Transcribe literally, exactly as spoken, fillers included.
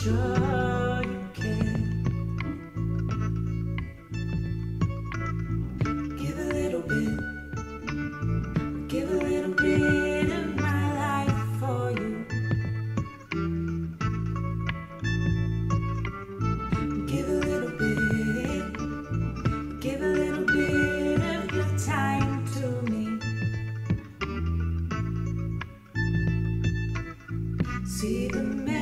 sure you can. Give a little bit, give a little bit of my life for you. Give a little bit, give a little bit of your time to me. See the